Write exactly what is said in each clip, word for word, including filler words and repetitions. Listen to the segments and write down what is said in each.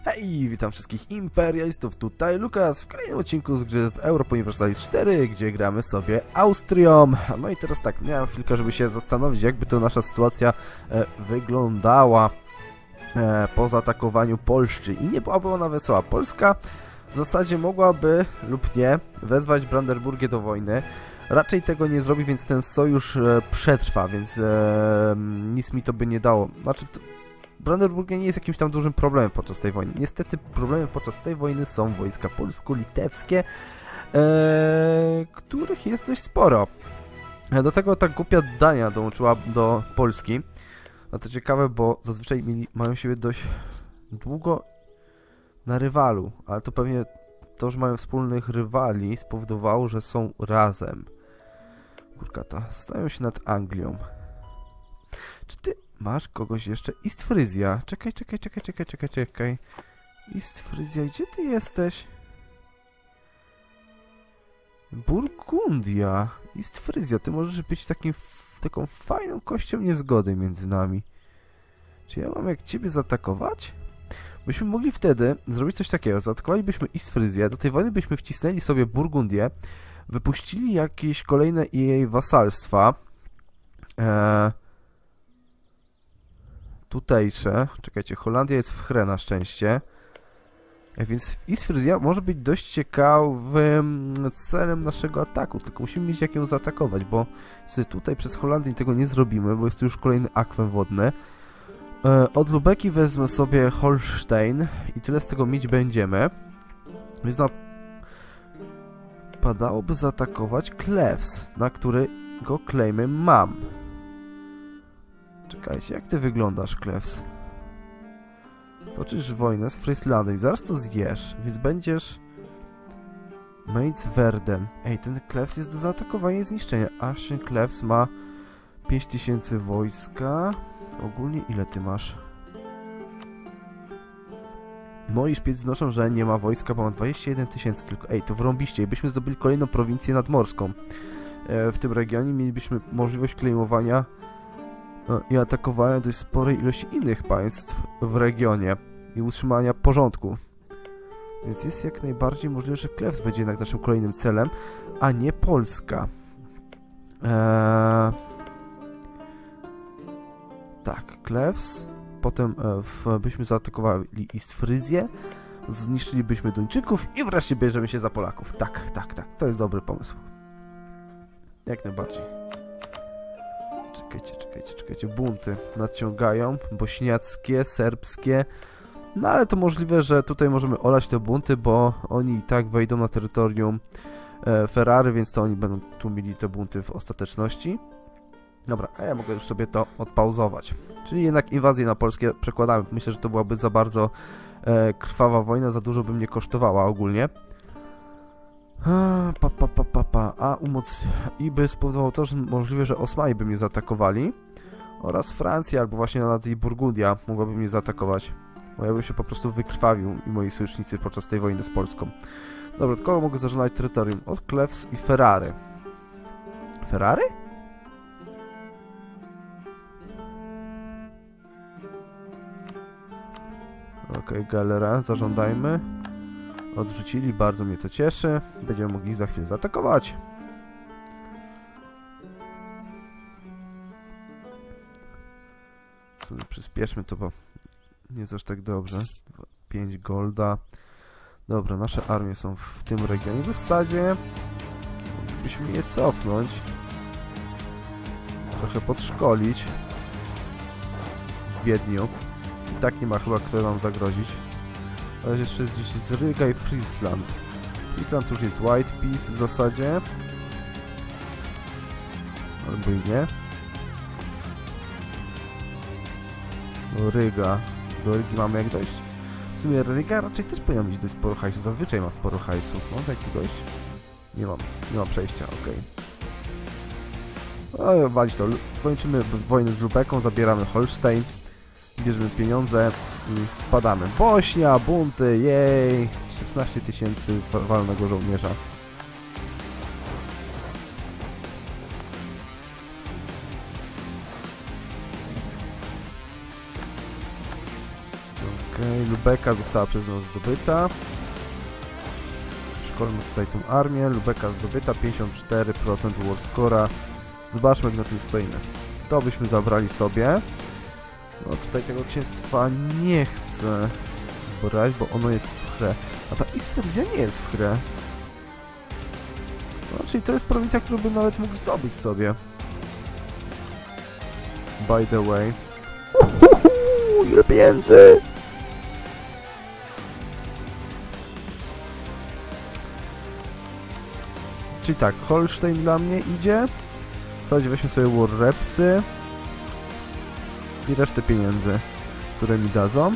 Hej, witam wszystkich imperialistów, tutaj Lukas w kolejnym odcinku z gry w Europa Universalis cztery, gdzie gramy sobie Austrią. No i teraz tak, miałem chwilkę, żeby się zastanowić, jakby to nasza sytuacja e, wyglądała e, po zaatakowaniu Polszczy. I nie byłaby ona wesoła. Polska w zasadzie mogłaby lub nie wezwać Brandenburgię do wojny. Raczej tego nie zrobi, więc ten sojusz e, przetrwa, więc e, nic mi to by nie dało. Znaczy... To, Brandenburgia nie jest jakimś tam dużym problemem podczas tej wojny. Niestety problemem podczas tej wojny są wojska polsko-litewskie, ee, których jest dość sporo. Do tego ta głupia Dania dołączyła do Polski. No to ciekawe, bo zazwyczaj mieli, mają siebie dość długo na rywalu, ale to pewnie to, że mają wspólnych rywali, spowodowało, że są razem. Kurkata, zastanawiam się nad Anglią. Czy ty... Masz kogoś jeszcze? Istfryzja. Czekaj, czekaj, czekaj, czekaj, czekaj, czekaj. Istfryzja, gdzie ty jesteś? Burgundia. Istfryzja, ty możesz być takim, taką fajną kością niezgody między nami. Czy ja mam jak ciebie zaatakować? Byśmy mogli wtedy zrobić coś takiego. Zaatakowalibyśmy Istfryzję, do tej wojny byśmy wcisnęli sobie Burgundię, wypuścili jakieś kolejne jej wasalstwa. Eee... Tutejsze. Czekajcie, Holandia jest w Chrę na szczęście. Więc Istfryzja może być dość ciekawym celem naszego ataku. Tylko musimy mieć jak ją zaatakować, bo tutaj przez Holandię tego nie zrobimy, bo jest tu już kolejny akwem wodny. Od Lubeki wezmę sobie Holstein i tyle z tego mieć będziemy. Więc padałoby zaatakować Klevs, na którego claimy mam. Czekajcie, jak ty wyglądasz, Klevs? Toczysz wojnę z Frieslandem i zaraz to zjesz, więc będziesz... Meitswerden. Ej, ten Klevs jest do zaatakowania i zniszczenia. Ashen Klevs ma pięć tysięcy wojska. Ogólnie ile ty masz? Moi szpiec znoszą, że nie ma wojska, bo mam dwadzieścia jeden tysięcy tylko. Ej, to wrąbiście. Jakbyśmy zdobyli kolejną prowincję nadmorską e, w tym regionie, mielibyśmy możliwość klejmowania i atakowania dość sporej ilości innych państw w regionie i utrzymania porządku. Więc jest jak najbardziej możliwe, że Klevs będzie jednak naszym kolejnym celem, a nie Polska. Eee... Tak, Klevs. Potem e, w, byśmy zaatakowali Istfryzję, zniszczylibyśmy Duńczyków i wreszcie bierzemy się za Polaków. Tak, tak, tak. To jest dobry pomysł. Jak najbardziej. Czekajcie, czekajcie, czekajcie. Bunty nadciągają. Bośniackie, serbskie. No ale to możliwe, że tutaj możemy olać te bunty, bo oni i tak wejdą na terytorium e, Ferrary, więc to oni będą tu mieli te bunty w ostateczności. Dobra, a ja mogę już sobie to odpauzować. Czyli jednak inwazję na Polskę przekładamy. Myślę, że to byłaby za bardzo e, krwawa wojna, za dużo by mnie kosztowała ogólnie. Pa, pa, pa, pa, pa. A umoc... I by spowodowało to, że możliwe, że Osmani by mnie zaatakowali. Oraz Francja, albo właśnie nawet i Burgundia mogłaby mnie zaatakować. Bo ja bym się po prostu wykrwawił i moi sojusznicy podczas tej wojny z Polską. Dobra, od kogo mogę zażądać terytorium? Od Klevs i Ferrary. Ferrary? Okej, okay, galera, zażądajmy. Odrzucili, bardzo mnie to cieszy. Będziemy mogli za chwilę zaatakować. W sumie przyspieszmy to, bo nie jest aż tak dobrze. pięć golda. Dobra, nasze armie są w tym regionie. W zasadzie moglibyśmy je cofnąć. Trochę podszkolić. W Wiedniu. I tak nie ma chyba kto nam zagrozić. Ale jeszcze jest gdzieś z Ryga i Friesland. Friesland już jest White Peace w zasadzie. Albo i nie. No, Ryga. Do Rygi mamy jak dojść? W sumie Ryga raczej też powinna mieć dość sporo hajsu. Zazwyczaj ma sporo hajsu. Mam jak tu dojść? Nie mam. Nie mam przejścia, okej. Okay. No, walić to. Kończymy wojnę z Lubeką, zabieramy Holstein. Bierzemy pieniądze i spadamy. Bośnia, bunty, jej! szesnaście tysięcy walnego żołnierza. Okej, okay, Lubeka została przez nas zdobyta. Szkolmy tutaj tą armię. Lubeka zdobyta, pięćdziesiąt cztery procent war score'a. Zobaczmy, jak na tym stoimy. To byśmy zabrali sobie. No tutaj tego księstwa nie chcę brać, bo ono jest w chrę. A ta Isferzja nie jest w chrę. No, czyli to jest prowincja, którą bym nawet mógł zdobyć sobie. By the way. Uhuhu, ile pieniędzy! Czyli tak, Holstein dla mnie idzie. W zasadzie weźmy sobie War Repsy. I resztę pieniędzy, które mi dadzą.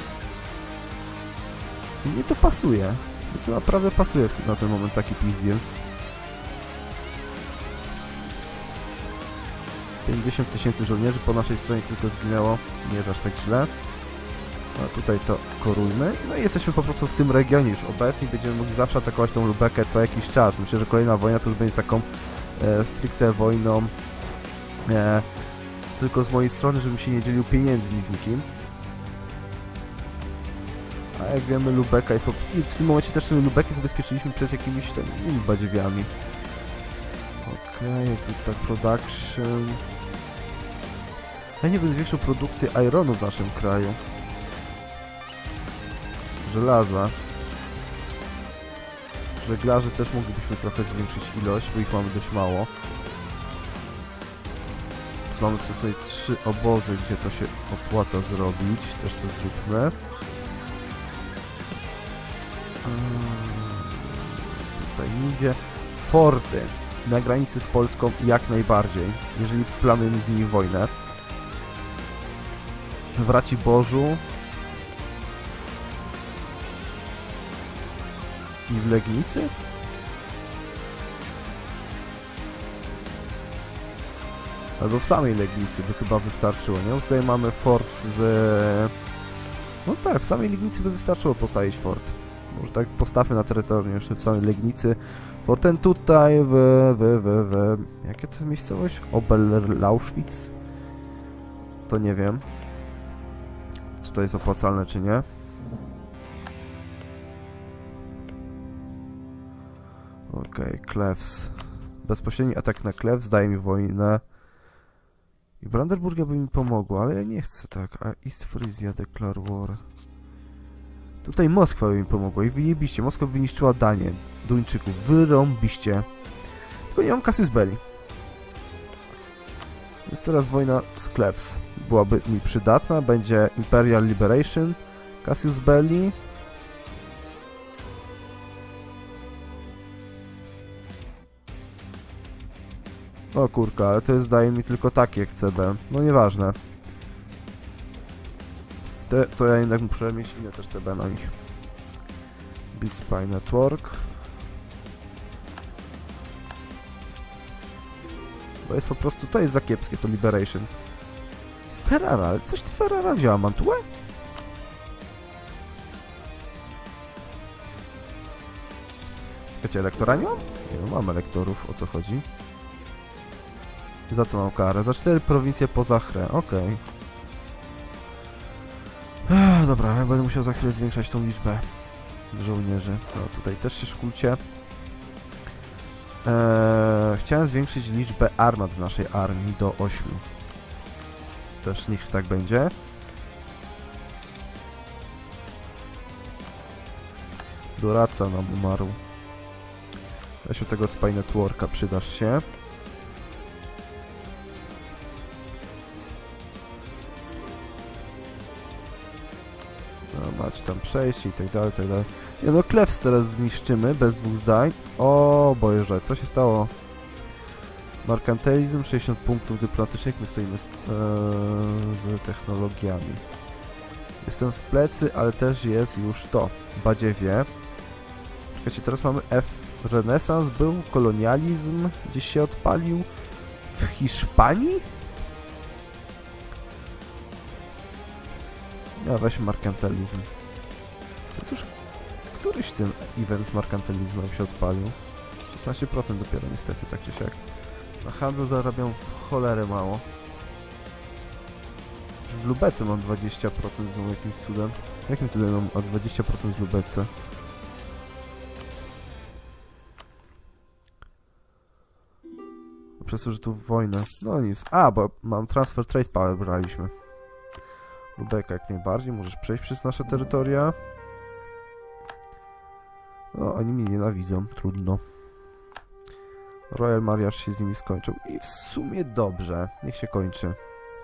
I mnie to pasuje. Mnie to naprawdę pasuje w na ten moment taki pizdiel. pięćdziesiąt tysięcy żołnierzy po naszej stronie tylko zginęło. Nie jest aż tak źle. A tutaj to korujmy. No i jesteśmy po prostu w tym regionie już obecni. Będziemy mogli zawsze atakować tą Lubekę co jakiś czas. Myślę, że kolejna wojna to już będzie taką e, stricte wojną e, tylko z mojej strony, żebym się nie dzielił pieniędzmi z nikim. A jak wiemy, Lubeka jest po... I w tym momencie też sobie Lubekę zabezpieczyliśmy przed jakimiś tam innymi badziewiami. Okej, okay, exit tak production. Ja nie będę zwiększył produkcję ironu w naszym kraju. Żelaza. Żeglarzy też moglibyśmy trochę zwiększyć ilość, bo ich mamy dość mało. Więc mamy w zasadzie trzy obozy, gdzie to się opłaca zrobić. Też to zróbmy. Tutaj idzie. Forty. Na granicy z Polską jak najbardziej, jeżeli planujemy z nimi wojnę. W Raciborzu i w Legnicy? Albo w samej Legnicy by chyba wystarczyło, nie? Bo tutaj mamy fort z... No tak, w samej Legnicy by wystarczyło postawić fort. Może tak postawmy na terytorium jeszcze w samej Legnicy. Fort ten tutaj w... w... w... w... Jakie to jest miejscowość? Oberlauswitz? To nie wiem. Czy to jest opłacalne, czy nie. Okej, okay, Klefs. Bezpośredni atak na Klefs daje mi wojnę. I Brandenburgia by mi pomogło, ale ja nie chcę tak. A East Frisia declare war. Tutaj Moskwa by mi pomogła i wyjebiście. Moskwa by niszczyła Danię. Duńczyków. Wyrąbiście. Tylko nie mam Cassius Belli. Jest teraz wojna z Klefs. Byłaby mi przydatna. Będzie Imperial Liberation. Cassius Belli. O kurka, ale to jest, daje mi tylko takie jak C B. No nieważne. Te, to ja jednak muszę mieć inne też C B na nich. Big Spy Network. Bo jest po prostu, to jest za kiepskie, to Liberation. Ferrara, ale coś ty Ferrara wzięła, Mantuę? Wiecie, elektora nie mam? Nie, no mam elektorów, o co chodzi? Za co mam karę? Za cztery prowincje poza chrę, okej. Okay. Dobra, ja będę musiał za chwilę zwiększać tą liczbę żołnierzy. No, tutaj też się szkulcie. Eee, chciałem zwiększyć liczbę armat w naszej armii do ośmiu. Też niech tak będzie. Doradca nam umarł. Weźmy tego Spy Networka, przydasz się. No, macie tam przejście i tak dalej, i tak dalej. Nie no, Klefs teraz zniszczymy, bez dwóch zdań. O Boże, co się stało? Merkantilizm, sześćdziesiąt punktów dyplomatycznych, my stoimy z, ee, z technologiami. Jestem w plecy, ale też jest już to. Badziewie. Czekajcie, teraz mamy F. Renesans był, kolonializm gdzieś się odpalił. W Hiszpanii? Ja weź merkantilizm. Otóż któryś ten event z merkantilizmem się odpalił? szesnaście procent dopiero niestety, tak czy siak. Na handlu zarabiam w cholerę mało. W Lubece mam dwadzieścia procent z jakimś cudem. Jak mi tutaj mam o dwadzieścia procent z Lubece? Przez to, że tu wojnę. No nic. A, bo mam transfer trade power braliśmy. Lubeka jak najbardziej. Możesz przejść przez nasze terytoria. No, oni mnie nienawidzą. Trudno. Royal Mariaż się z nimi skończył. I w sumie dobrze. Niech się kończy.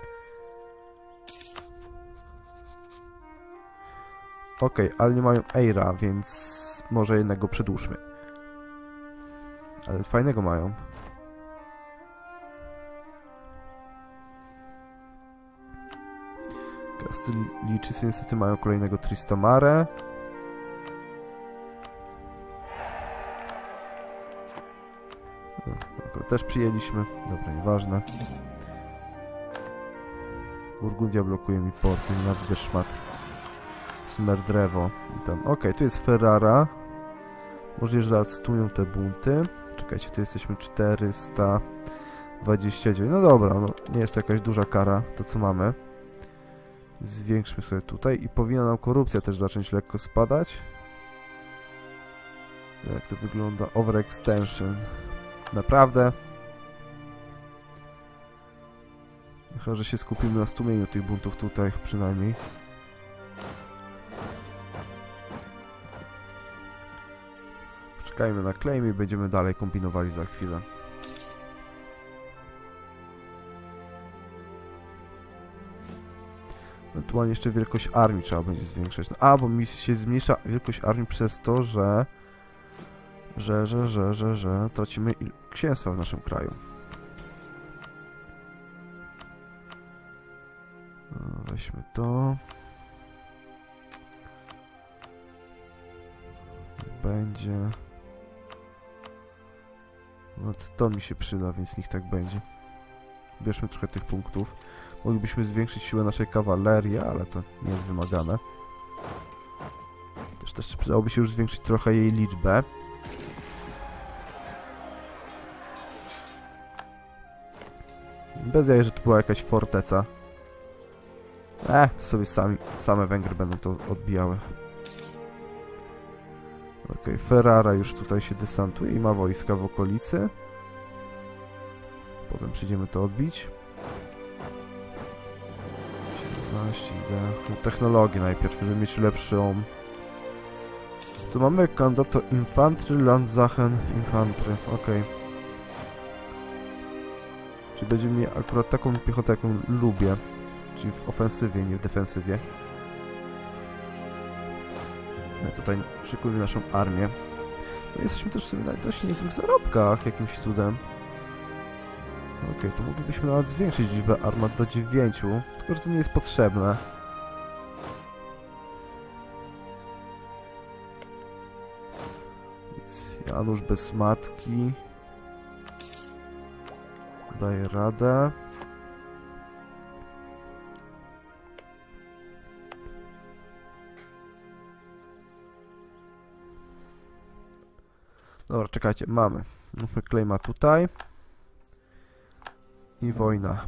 Okej, okay, ale nie mają Eira, więc może jednak go przedłużmy. Ale fajnego mają. Kastylijczycy niestety mają kolejnego Tristamare. No, też przyjęliśmy. Dobra, nieważne. Burgundia blokuje mi porty, nienawidzę szmat. Smerdrewo. Okej, okay, tu jest Ferrara. Może że zastują te bunty. Czekajcie, tu jesteśmy czterysta dwadzieścia dziewięć. No dobra, no, nie jest to jakaś duża kara, to co mamy. Zwiększmy sobie tutaj i powinna nam korupcja też zacząć lekko spadać. Jak to wygląda? Overextension. Naprawdę? Chyba, że się skupimy na stłumieniu tych buntów tutaj przynajmniej. Poczekajmy na claim i będziemy dalej kombinowali za chwilę. Ewentualnie jeszcze wielkość armii trzeba będzie zwiększać. A, bo mi się zmniejsza wielkość armii przez to, że... Że, że, że, że, że tracimy księstwa w naszym kraju. Weźmy to. Będzie... No to mi się przyda, więc niech tak będzie. Bierzmy trochę tych punktów. Moglibyśmy zwiększyć siłę naszej kawalerii, ale to nie jest wymagane. Też, też przydałoby się już zwiększyć trochę jej liczbę. Bez jaj, że to była jakaś forteca. Eh, to sobie sami, same Węgry będą to odbijały. Okej, okay, Ferrara już tutaj się desantuje i ma wojska w okolicy. Potem przyjdziemy to odbić. siedemnaście, idę. Technologię najpierw, żeby mieć lepszą. Tu mamy kandydato Infantry, Landsachen, Infantry. Okej. Okay. Czyli będzie mieć akurat taką piechotę, jaką lubię. Czyli w ofensywie, nie w defensywie. No tutaj szykujemy naszą armię. No jesteśmy też w sumie na dość niezłych zarobkach, jakimś cudem. Okej, okay, to moglibyśmy nawet zwiększyć liczbę armat do dziewięciu, tylko że to nie jest potrzebne. Więc Janusz bez matki. Daje radę. Dobra, czekajcie, mamy. Mówmy claima tutaj. I wojna.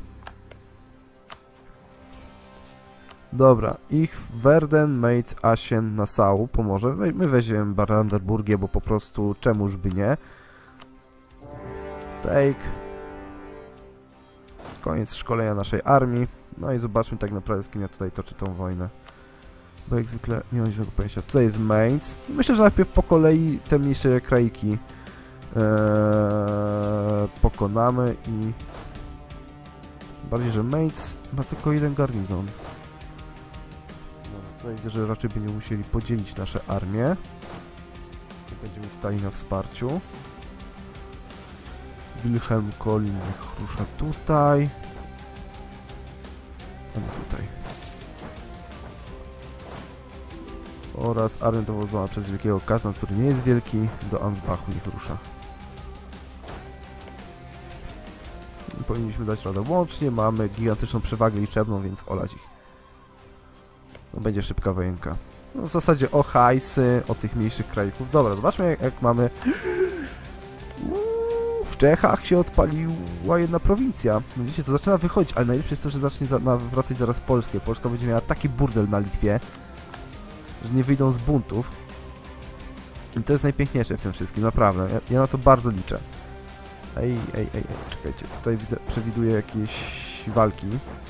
Dobra, ich Werden, Mainz, Asien, Nassau pomoże. My weźmiemy Brandenburgię, bo po prostu czemuż by nie. Take. Koniec szkolenia naszej armii. No i zobaczmy tak naprawdę, z kim ja tutaj toczę tą wojnę. Bo jak zwykle nie mam żadnego pojęcia. Tutaj jest Mainz. Myślę, że najpierw po kolei te mniejsze kraiki ee, pokonamy i... Bardziej, że Mainz ma tylko jeden garnizon. No, tutaj widzę, że raczej będziemy musieli podzielić nasze armie. Będziemy stali na wsparciu. Wilhelm Collin niech rusza tutaj. A nie tutaj. Oraz armia dowodzona przez wielkiego kazana, który nie jest wielki, do Ansbachu niech rusza. I powinniśmy dać radę. Łącznie mamy gigantyczną przewagę liczebną, więc olać ich. No, będzie szybka wojenka. No, w zasadzie o hajsy, o tych mniejszych krajików. Dobra, zobaczmy jak, jak mamy... Uuu, w Czechach się odpaliła jedna prowincja. No, widzicie, to zaczyna wychodzić, ale najlepsze jest to, że zacznie za, na, wracać zaraz Polskę. Polska będzie miała taki burdel na Litwie. że nie wyjdą z buntów. I to jest najpiękniejsze w tym wszystkim, naprawdę. Ja, ja na to bardzo liczę. Ej, ej, ej, ej, czekajcie, tutaj widzę, przewiduję jakieś walki.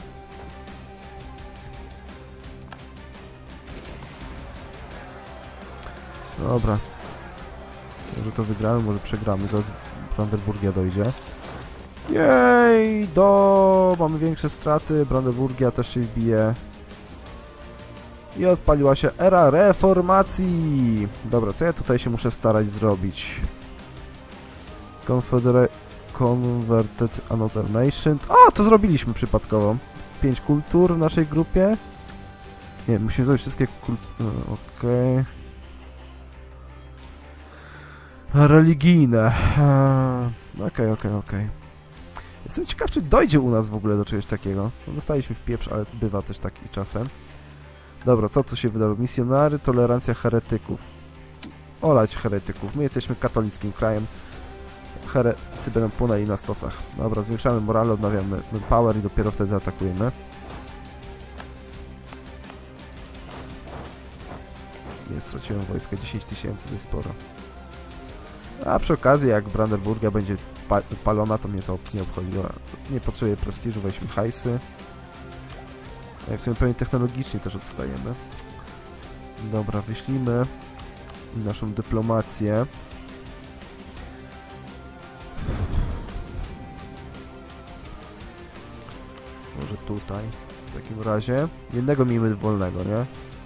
Dobra. Może to wygramy, może przegramy. Zaraz Brandenburgia dojdzie. Jej! Do! Mamy większe straty. Brandenburgia też się wbije. I odpaliła się era reformacji. Dobra, co ja tutaj się muszę starać zrobić? Confedera Converted Another Nation. O, to zrobiliśmy przypadkowo. Pięć kultur w naszej grupie. Nie, musimy zrobić wszystkie kultury. Okej. Okay. Religijne. Okej, okej, okej. Jestem ciekaw, czy dojdzie u nas w ogóle do czegoś takiego. No, dostaliśmy w pieprz, ale bywa też taki czasem. Dobra, co tu się wydarzyło? Misjonary, tolerancja heretyków. Olać heretyków. My jesteśmy katolickim krajem. Heretycy będą płynęli na stosach. Dobra, zwiększamy morale, odnawiamy power i dopiero wtedy atakujemy. Nie, straciłem wojska, dziesięć tysięcy, to jest sporo. A przy okazji, jak Brandenburgia będzie pa palona, to mnie to nie obchodziło. Nie potrzebuję prestiżu, weźmy hajsy. Jak w sumie pewnie technologicznie też odstajemy. Dobra, wyślijmy naszą dyplomację. Może tutaj, w takim razie. Jednego miejmy wolnego, nie?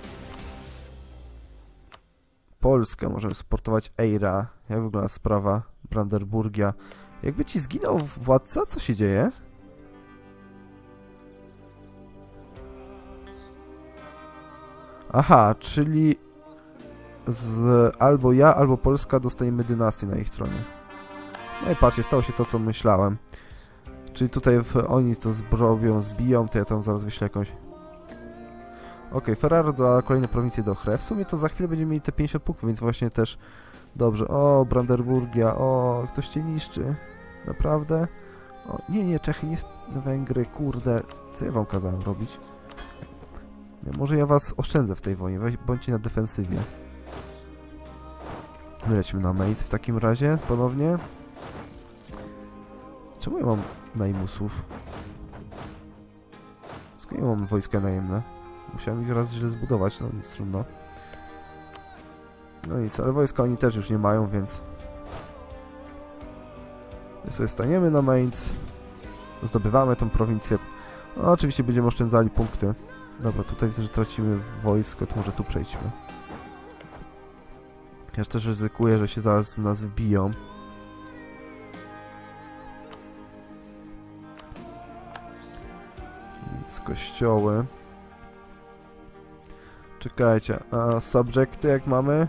Polskę możemy sportować Eira. Jak wygląda sprawa Brandenburgia? Jakby ci zginął władca? Co się dzieje? Aha, czyli z albo ja, albo Polska dostaniemy dynastię na ich tronie. No i patrzcie, stało się to, co myślałem. Czyli tutaj w, oni to zbrobią, zbiją, to ja tam zaraz wyślę jakąś... Okej, okay, Ferraro da kolejne prowincje do Chre. W sumie to za chwilę będziemy mieli te pięćdziesiąt punktów, więc właśnie też... Dobrze. O, Brandenburgia, o, ktoś cię niszczy. Naprawdę? O, nie, nie, Czechy, nie... Węgry, kurde. Co ja wam kazałem robić? Może ja was oszczędzę w tej wojnie, Weź, bądźcie na defensywie. Wylećmy na Mainz w takim razie, ponownie. Czemu ja mam najmusów? Skąd ja mam wojska najemne? Musiałem ich raz źle zbudować, no nic, trudno. No nic, ale wojska oni też już nie mają, więc... My sobie staniemy na Mainz. Zdobywamy tą prowincję. No, oczywiście będziemy oszczędzali punkty. Dobra, tutaj widzę, że tracimy wojsko, to może tu przejdźmy. Ja też ryzykuję, że się zaraz nas wbiją. Więc kościoły. Czekajcie, a subjekty jak mamy?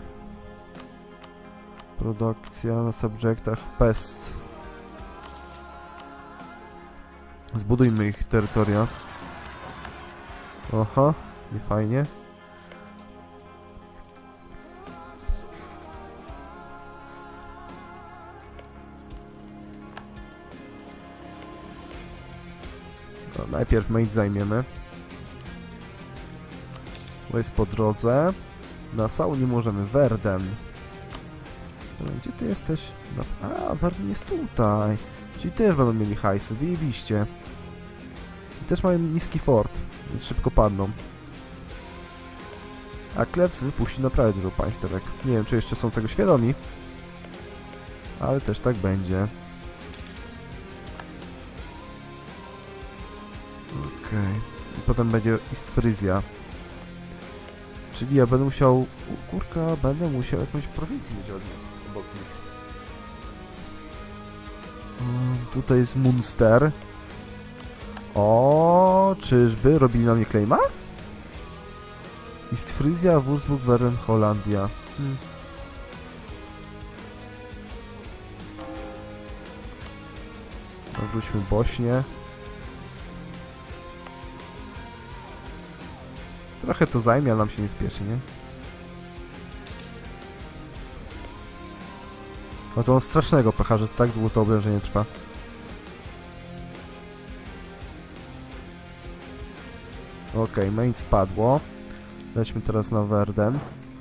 Produkcja na subjektach pest. Zbudujmy ich terytoria. Oho, nie fajnie. No, najpierw Mainz zajmiemy. Bo jest po drodze. Nassau nie możemy. Verden. Gdzie ty jesteś? No, a, Verden jest tutaj. Czyli też będą mieli hajsy. Wyjebiście. I też mają niski fort, więc szybko padną. A Klebs wypuści naprawdę dużo państwek. Nie wiem, czy jeszcze są tego świadomi. Ale też tak będzie. Okej. Okay. I potem będzie Istfryzja. Czyli ja będę musiał... Kurka, będę musiał jakąś prowincję mieć obok nich. Hmm, tutaj jest Munster. O, czyżby robili na mnie claima? Istfryzja, Würzburg, Verden, Holandia. Hmm. No, wróćmy Bośnię. Trochę to zajmie, ale nam się nie spieszy, nie? No to mam strasznego pecha, że tak długo to oblężenie trwa. Okej, okay, Mainz spadło. Lećmy teraz na Werden.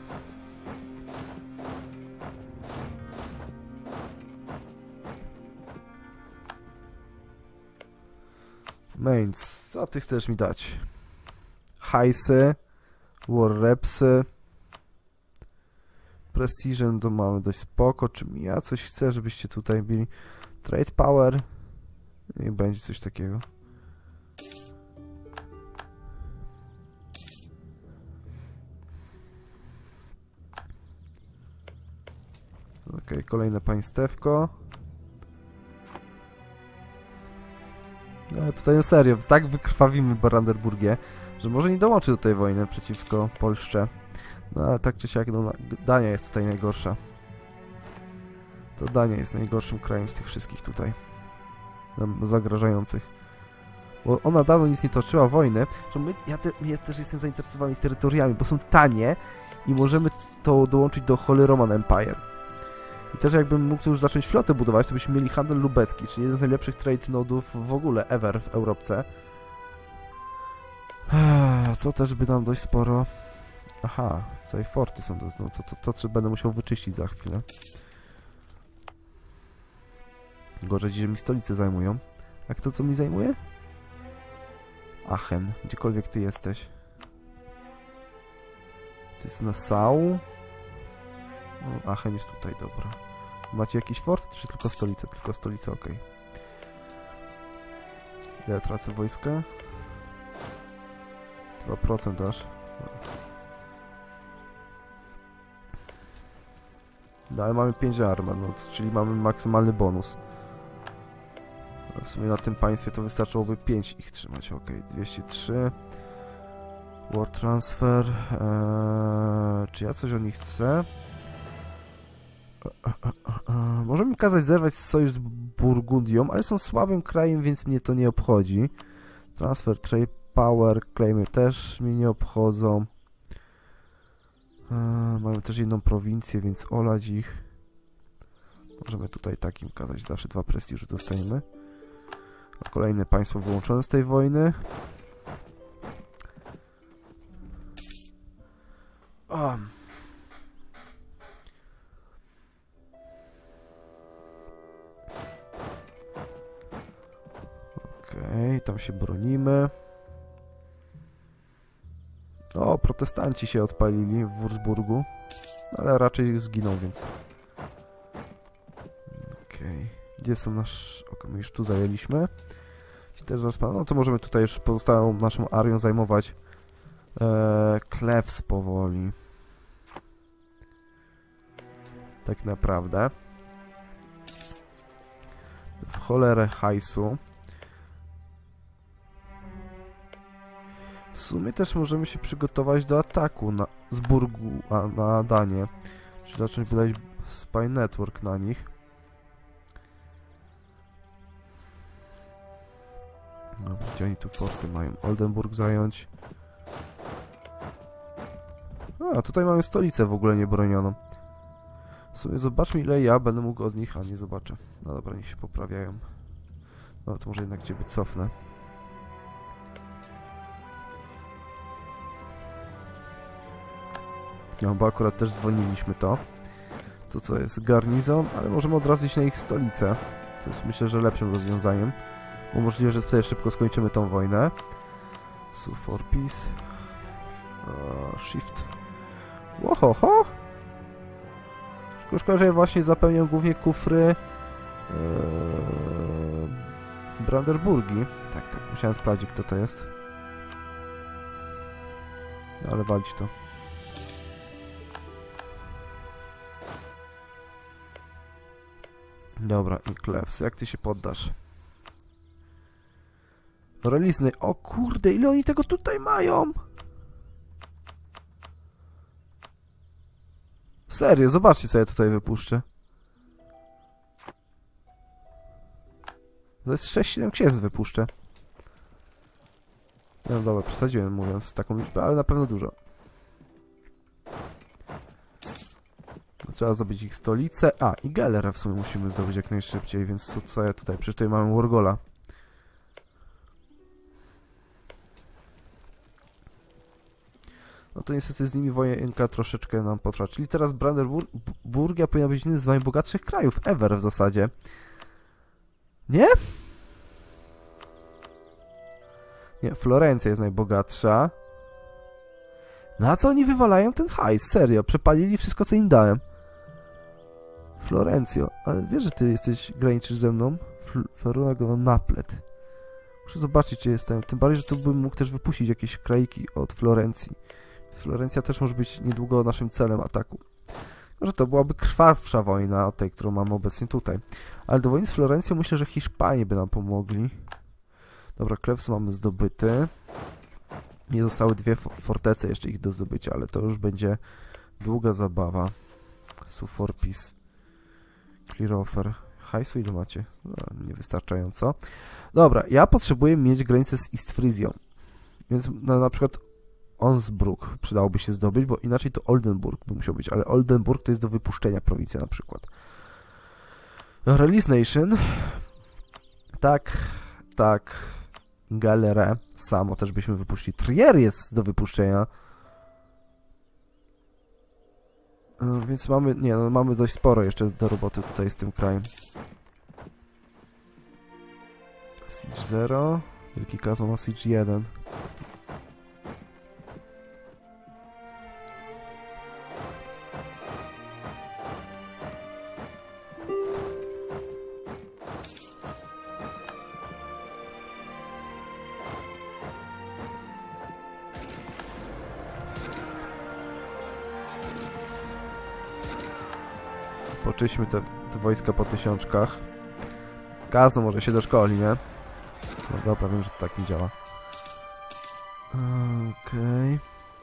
Mains, co ty chcesz mi dać? Hajsy, War Repsy, Precision to mamy dość spoko. Czy ja coś chcę, żebyście tutaj byli? Trade Power i będzie coś takiego. Ok, kolejne państewko. No tutaj na serio, tak wykrwawimy Brandenburgię, że może nie dołączy do tej wojny przeciwko Polsce. No ale tak czy siak, no, Dania jest tutaj najgorsza. To Dania jest najgorszym krajem z tych wszystkich tutaj. No, zagrażających. Bo ona dawno nic nie toczyła wojny, że my, ja, te, ja też jestem zainteresowany ich terytoriami, bo są tanie i możemy to dołączyć do Holy Roman Empire. I też jakbym mógł już zacząć flotę budować, to byśmy mieli handel lubecki, czyli jeden z najlepszych trade nodów w ogóle ever w Europce. Co też by nam dość sporo... Aha, tutaj forty są, to, no, to, to, to, to będę musiał wyczyścić za chwilę. Gorzej, że mi stolicę zajmują. A kto co mi zajmuje? Aachen, gdziekolwiek ty jesteś. To jest Nassau. No, Aachen jest tutaj, dobra. Macie jakiś fort, czy tylko stolicę? Tylko stolicę, ok. Ja tracę wojska. dwa procent aż. No ale mamy pięć armat, no, czyli mamy maksymalny bonus. Ale w sumie na tym państwie to wystarczyłoby pięć ich trzymać, ok. dwieście trzy. War transfer. Eee, czy ja coś od nich chcę? Może mi kazać zerwać sojusz z Burgundią, ale są słabym krajem, więc mnie to nie obchodzi. Transfer, trade power, claimy też mnie nie obchodzą. Eee, mają też jedną prowincję, więc olać ich. Możemy tutaj takim kazać, zawsze dwa prestiże dostajemy. A kolejne państwo wyłączone z tej wojny. O. Okej, okay, tam się bronimy. O, protestanci się odpalili w Wurzburgu, ale raczej zginą, więc... Okej, okay. Gdzie są nasz... Ok, my już tu zajęliśmy. I też zaraz... No to możemy tutaj już pozostałą naszą arią zajmować eee, Klefs powoli. Tak naprawdę. W cholerę hajsu. W sumie też możemy się przygotować do ataku na, z Burgu a, na Danię. Czy zacząć budować spy network na nich. Dobra, gdzie oni tu forty mają? Oldenburg zająć. A, tutaj mamy stolicę w ogóle niebronioną. W sumie zobaczmy, ile ja będę mógł od nich, a nie zobaczę. No dobra, niech się poprawiają. No to może jednak ciebie cofnę. No, bo akurat też zwolniliśmy to. To co jest? Garnizon, ale możemy od razu iść na ich stolicę. To jest myślę, że lepszym rozwiązaniem. Bo możliwe, że tutaj szybko skończymy tą wojnę. Sue for peace. Uh, shift. Łohoho! Szkoda, że ja właśnie zapełniam głównie kufry yy, Brandenburgii. Tak, tak, musiałem sprawdzić, kto to jest. No, ale walić to. Dobra, i Klefs, jak ty się poddasz? Relizny. O kurde, ile oni tego tutaj mają? Serio, zobaczcie, co ja tutaj wypuszczę. To jest sześć siedem księdz wypuszczę. No dobra, przesadziłem mówiąc taką liczbę, ale na pewno dużo. Trzeba zdobyć ich stolicę. A, i Gellerę w sumie musimy zdobyć jak najszybciej, więc co, co ja tutaj? Przecież tutaj mamy Wargola. No to niestety z nimi wojenka troszeczkę nam potrwa. Czyli teraz Brandenburgia powinna być jednym z najbogatszych krajów ever w zasadzie. Nie? Nie, Florencja jest najbogatsza. Na co oni wywalają ten hajs? Serio, przepalili wszystko, co im dałem. Florencjo, ale wiesz, że ty jesteś, graniczysz ze mną? Feruna go naplet. Muszę zobaczyć, czy jestem. Tym bardziej, że tu bym mógł też wypuścić jakieś kraiki od Florencji. Więc Florencja też może być niedługo naszym celem ataku. Może to byłaby krwawsza wojna od tej, którą mamy obecnie tutaj. Ale do wojny z Florencją myślę, że Hiszpanie by nam pomogli. Dobra, Klewsy mamy zdobyty. Nie zostały dwie fortece jeszcze ich do zdobycia, ale to już będzie długa zabawa. Suforpis. Clear offer. Hajsu ile macie? No, niewystarczająco. Dobra, ja potrzebuję mieć granicę z Istfryzją. Więc no, na przykład Onsbruck przydałoby się zdobyć, bo inaczej to Oldenburg by musiał być, ale Oldenburg to jest do wypuszczenia prowincja na przykład. Release Nation. Tak, tak. Galere. Samo też byśmy wypuścili. Trier jest do wypuszczenia. Więc mamy, nie no, mamy dość sporo jeszcze do roboty tutaj z tym krajem. Siege zero. Wielki Kazan ma Siege jeden. Poczyśmy te, te wojska po tysiączkach. Kazo może się doszkoli, nie? No dobra, wiem, że to tak nie działa. Okej. Okay.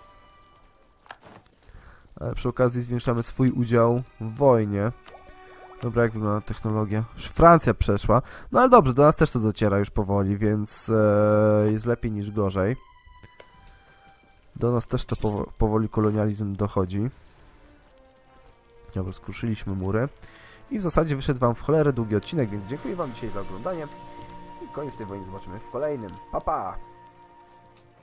Ale przy okazji zwiększamy swój udział w wojnie. Dobra, jak wygląda technologia? Już Francja przeszła. No ale dobrze, do nas też to dociera już powoli, więc e, jest lepiej niż gorzej. Do nas też to powo powoli kolonializm dochodzi. Dobra, skruszyliśmy mury. I w zasadzie wyszedł wam w cholerę długi odcinek, więc dziękuję wam dzisiaj za oglądanie. I koniec tej wojny zobaczymy w kolejnym. Pa, pa!